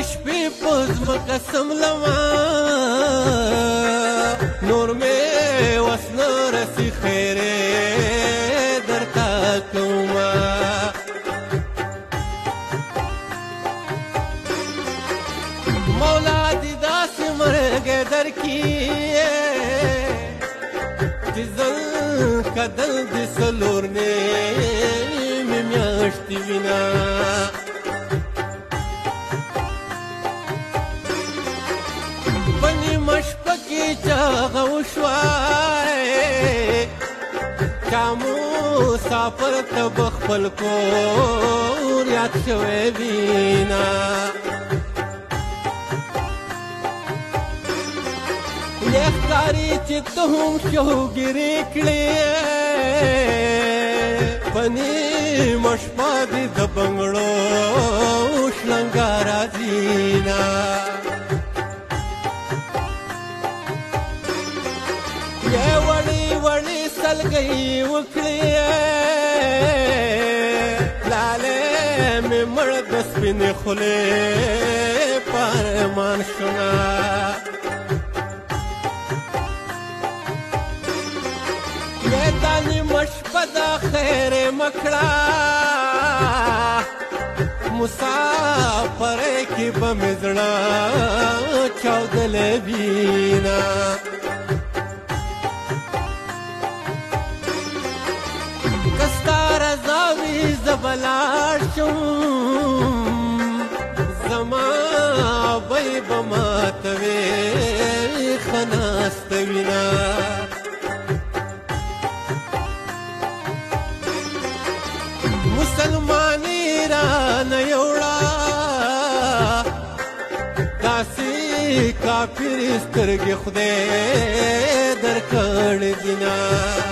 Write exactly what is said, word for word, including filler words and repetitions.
شپې په ځمکه سملمه نور مې وس نه رسي خیرې درته کومه مولا دې داسې مرګی درکړي چې زل کدل دې څلور نیمې میاشتې وینه په نیمه شپه کې چاغه وشوه چا مسافر ته به خپل کور یاد شوی وینه ښکاري چې ته هم شوګیرې کړې په نیمه شپه دې د بنګړو شلنګا راځينه یې وړې وړې سلګۍ وکړې لالې مې مړ د سپینې خولې پارمان شونه مشپه دا خیر مکړه مسافر کې به مې زړه چاودلی وینه که ستا رضا وي زه به لاړ شم زما بی به ماته وې ښه ناسته وینه مسلمانی رانه یوړه داسې کافر سترګې خدای درکړې دینه